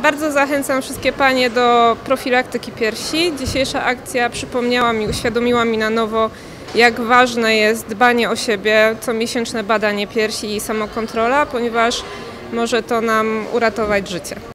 Bardzo zachęcam wszystkie panie do profilaktyki piersi. Dzisiejsza akcja przypomniała mi, uświadomiła mi na nowo, jak ważne jest dbanie o siebie, comiesięczne badanie piersi i samokontrola, ponieważ może to nam uratować życie.